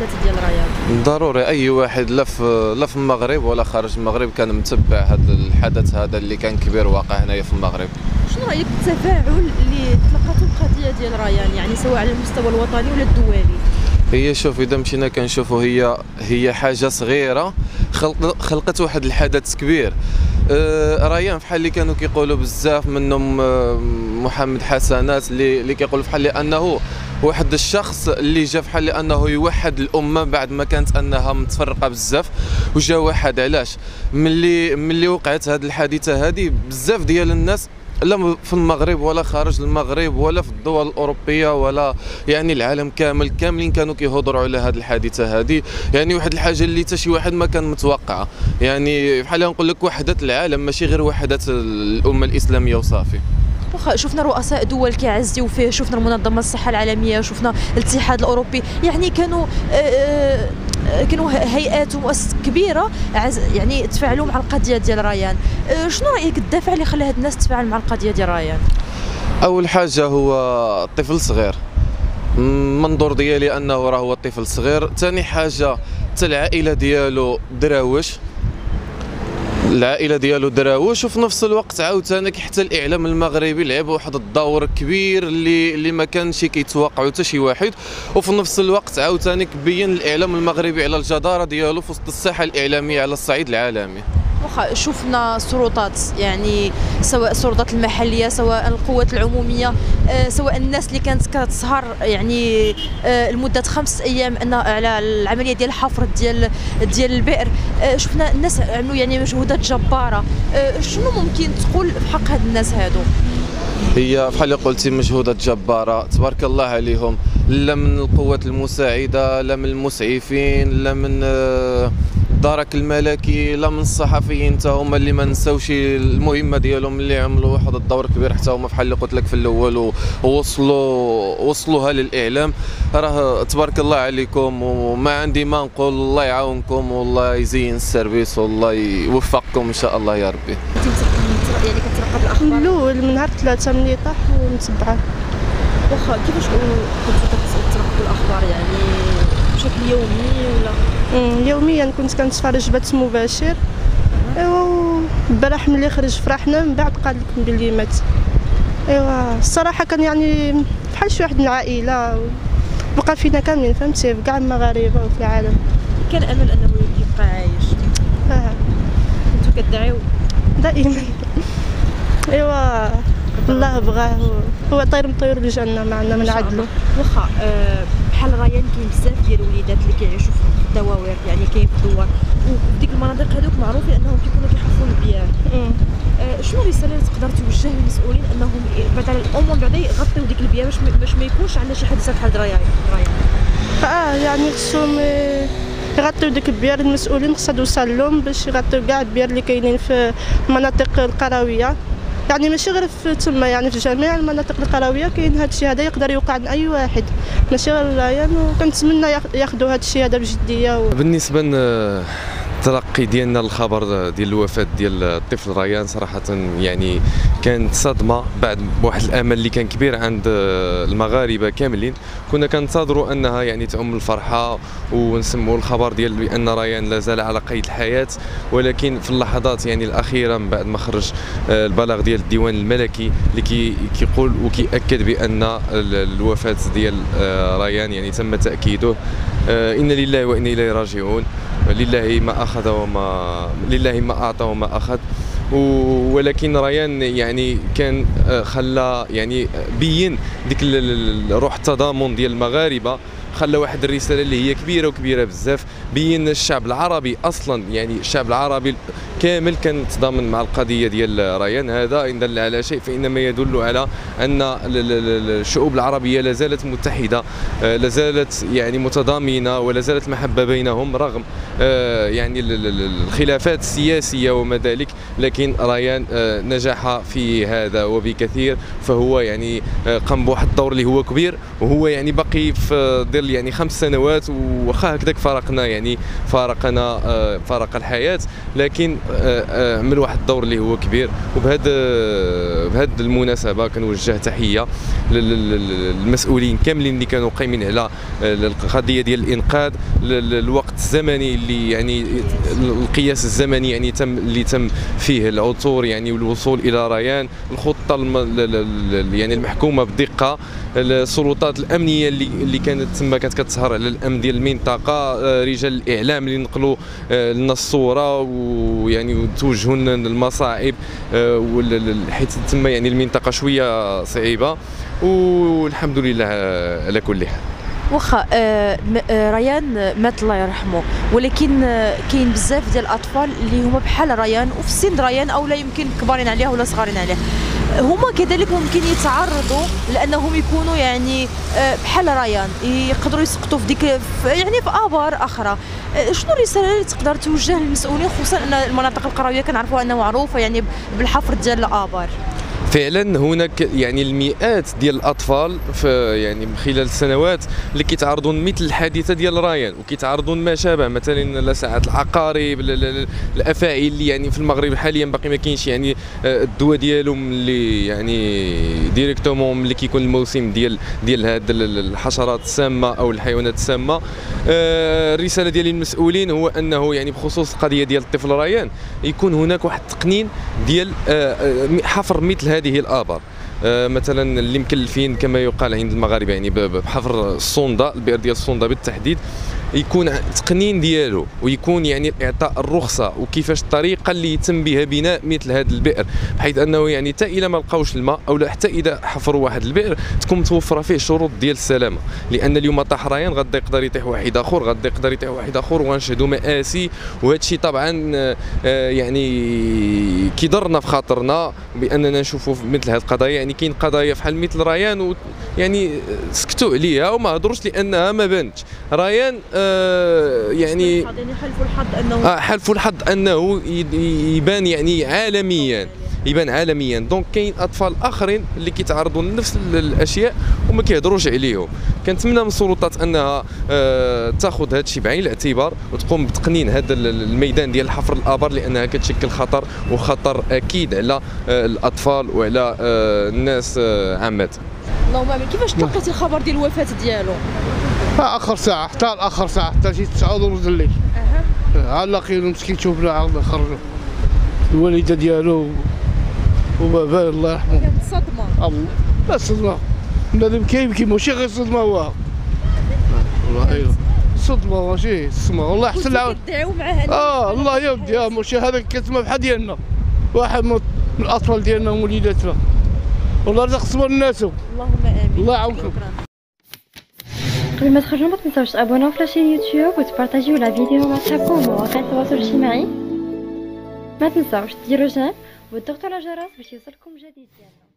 الحدث ديال ريان؟ ضروري اي واحد لا في المغرب ولا خارج المغرب كان متبع هذا الحدث هذا اللي كان كبير واقع هنايا في المغرب. شنو رايك بالتفاعل اللي تلقاتو القضيه ديال ريان، يعني سواء على المستوى الوطني ولا الدولي؟ هي شوف اذا مشينا كنشوفوا هي حاجه صغيره خلقت واحد الحدث كبير. ريان بحال اللي كانوا كيقولوا بزاف منهم محمد حسنات اللي كيقول بحال انه واحد الشخص اللي جا بحال انه يوحد الامه بعد ما كانت انها متفرقه بزاف، وجا واحد. علاش؟ ملي وقعت هذه الحادثه هذه بزاف ديال الناس لا في المغرب ولا خارج المغرب ولا في الدول الأوروبية ولا يعني العالم كاملين كانوا كيهضروا على هذه الحادثة هذه. يعني واحد الحاجة اللي حتى شي واحد ما كان متوقعة، يعني بحال نقول لك وحدة العالم ماشي غير وحدة الأمة الإسلامية وصافي. واخا شفنا رؤساء دول كيعزيو فيه، شفنا المنظمه الصحه العالميه، شفنا الاتحاد الاوروبي، يعني كانوا هيئات ومؤسسات كبيره يعني تفاعلوا مع القضيه ديال ريان. شنو رايك الدافع اللي خلى هاد الناس تتفاعل مع القضيه ديال ريان؟ اول حاجه هو طفل صغير، المنظور ديالي انه راه هو طفل صغير. ثاني حاجه حتى العائله ديالو دراوش، وفي نفس الوقت عاوتاني حتى الاعلام المغربي لعب واحد الدور كبير اللي ما كانش كيتوقعوا حتى شي واحد. وفي نفس الوقت عاوتاني بين الاعلام المغربي على الجداره ديالو في وسط الساحه الاعلاميه على الصعيد العالمي. واخا شفنا سلطات، يعني سواء السلطات المحليه سواء القوات العموميه سواء الناس اللي كانت كتسهر يعني لمده 5 ايام على العمليه ديال الحفر ديال البئر. شفنا الناس عملوا يعني مجهودات جباره. شنو ممكن تقول في حق هاد الناس هادو؟ هي بحال اللي قلتي مجهودات جباره تبارك الله عليهم، لا من القوات المساعده لا من المسعفين لا من الدرك الملكي لا من الصحفيين حتى هما اللي ما نساوش المهمه ديالهم، اللي عملوا واحد الدور كبير حتى هما بحال اللي قلت لك في الاول ووصلوها للاعلام. راه تبارك الله عليكم، وما عندي ما نقول. الله يعاونكم والله يزين السيرفيس والله يوفقكم ان شاء الله يا ربي. يعني كترقب الاخبار من الاول من نهار 3 ملي طاح ونتبعه. واخا كيفاش كنتو كترقبوا الاخبار، يعني بشكل يومي ولا؟ يوميا كنت كنتفرج بث مباشر. ايوا البارح ملي خرج فرحنا، من بعد قال لكم بلي مات. ايوا الصراحه كان يعني بحال شي واحد من العائله، بقى فينا كاملين فهمتي، في كاع المغاربه وفي العالم. كان امل انه يبقى عايش. كنتو كتدعيو دائما. ايوا الله بغاه، هو طير من طيور الجنه معنا من عدله. واخا بحال ريان كاين بزاف ديال الوليدات اللي كيعيشوا في الدواوير، يعني كاين في الدوار وديك المناطق هذوك معروفين انهم كيكونوا كيحفروا البيار. شنو الرساله اللي تقدر توجه للمسؤولين انهم بعد على الامم بعدا يغطيو ديك البيار باش ما يكونش عندنا شي حادثه بحال ريان؟ يعني خصهم يغطيو ديك البيار. المسؤولين خصها توصل لهم باش يغطيو كاع البيار اللي كاينين في المناطق القرويه، يعني ماشي غير في تما، يعني في جميع المناطق القرويه كاين هذا الشيء هذا، يقدر يوقع لاي واحد ماشي غير ريان. وكنتمنى ياخذوا هذا الشيء هذا بجديه. بالنسبه التلقي ديالنا الخبر ديال الوفاه ديال الطفل ريان صراحه يعني كانت صدمه بعد واحد الامل اللي كان كبير عند المغاربه كاملين. كنا كنتظروا انها يعني تعم الفرحه ونسمعوا الخبر ديال بان ريان لا زال على قيد الحياه، ولكن في اللحظات يعني الاخيره من بعد ما خرج البلاغ ديال الديوان الملكي اللي كيقول وكيأكد بان الوفاه ديال ريان يعني تم تاكيده. إن لله وإنا إليه راجعون، لله ما أعطى وما أخذ. ولكن ريان يعني كان خلى يعني بين ديك روح التضامن ديال المغاربه، خلى واحد الرساله اللي هي كبيره وكبيره بزاف. بين الشعب العربي اصلا، يعني الشعب العربي كامل كان تضامن مع القضيه ديال ريان. هذا ان دل على شيء فانما يدل على ان الشعوب العربيه لا زالت متحده، لا زالت يعني متضامنه، ولا زالت المحبه بينهم رغم يعني الخلافات السياسيه وما ذلك. لكن ريان نجح في هذا وبكثير، فهو يعني قام بواحد الدور اللي هو كبير، وهو يعني باقي في ديال يعني 5 سنوات، وخا هكذاك فارقنا يعني فارق الحياه، لكن عمل واحد الدور اللي هو كبير. بهذه المناسبه كنوجه تحيه للمسؤولين كاملين اللي كانوا قايمين على القضيه ديال الانقاذ. الوقت الزمني اللي يعني القياس الزمني يعني تم فيه العثور يعني والوصول الى ريان، الخطه يعني المحكومه بدقه، السلطات الامنيه اللي كانت تما كانت كتسهر على الامن ديال المنطقه، رجال الاعلام اللي نقلوا لنا الصوره ويعني وتوجهوا لنا المصاعب، حيت تما يعني المنطقه شويه صعيبه، والحمد لله على كل حال. واخا ريان مات الله يرحمه، ولكن كاين بزاف ديال الاطفال اللي هما بحال ريان وفي سن ريان او لا يمكن كبارين عليه ولا صغارين عليه، هما كذلك ممكن يتعرضوا لانهم يكونوا يعني بحال ريان، يقدروا يسقطوا في ديك يعني في ابار اخرى. شنو الرساله اللي تقدر توجه للمسؤولين، خصوصا ان المناطق القرويه كنعرفوا انها معروفه يعني بالحفر ديال الابار؟ فعلا هناك يعني المئات ديال الاطفال في يعني خلال السنوات اللي كيتعرضوا لمثل الحادثه ديال ريان، وكيتعرضوا لما شابه مثلا لساعات العقارب، الافاعي اللي يعني في المغرب حاليا باقي ما كاينش يعني الدواء ديالهم اللي يعني ديريكتومون ملي كيكون الموسم ديال هاد الحشرات السامه او الحيوانات السامه. الرساله ديالي للمسؤولين هو انه يعني بخصوص القضيه ديال الطفل ريان يكون هناك واحد التقنين ديال حفر مثل هذه الآبار، مثلا اللي مكلفين كما يقال عند المغاربه يعني بحفر الصوندا، البئر ديال الصوندا بالتحديد، يكون التقنين ديالو ويكون يعني اعطاء الرخصه وكيفاش الطريقه اللي يتم بها بناء مثل هذا البئر، بحيث انه يعني حتى الى ما لقاوش الماء او حتى اذا حفروا واحد البئر تكون متوفره فيه شروط ديال السلامه، لان اليوم طاح ريان غدا يقدر يطيح واحد اخر، غدا يقدر يطيح واحد اخر، وغنشهدوا مآسي. وهذا الشيء طبعا يعني كيضرنا في خاطرنا باننا نشوفوا مثل هذه القضايا. يعني كاين قضايا بحال مثل ريان يعني سكتوا عليها وما هضروش لانها ما بانتش. ريان يعني حلفوا الحظ انه يبان يعني عالميا دونك كاين اطفال اخرين اللي كيتعرضوا لنفس الاشياء وما كيهضروش عليهم. كنتمنى من السلطات انها تاخذ هذا الشيء بعين الاعتبار وتقوم بتقنين هذا الميدان ديال حفر الابار، لانها كتشكل خطر اكيد على الاطفال وعلى الناس عامه. اللهم امين. كيفاش تلقيتي الخبر ديال الوفاه ديالو؟ اخر ساعه، حتى شي 9 ونص الليل. لقينا مسكين شوفنا عاود خرجوا الوالده ديالو وباباه الله يرحمه. كانت صدمه. لا صدمه بنادم كيبكي ماشي غير صدمه هو والله. ايوا صدمه ماشي صدمه والله. احسن العون كدعيو معاه. الله يودي ماشي هذا كتسمى بحال ديالنا، واحد من الاطفال ديالنا ووليداتنا والله رزق صبر الناس. اللهم امين. الله يعاونكم. قبل ما تخرجوا ما تنساوش تابوناو في لاشين يوتيوب وتبارطاجيو لا فيديو مع صحابكم ومواقع التواصل الاجتماعي. ما تنساوش ديروا جيم وتضغطوا على الجرس باش يوصلكم جديد ديالنا.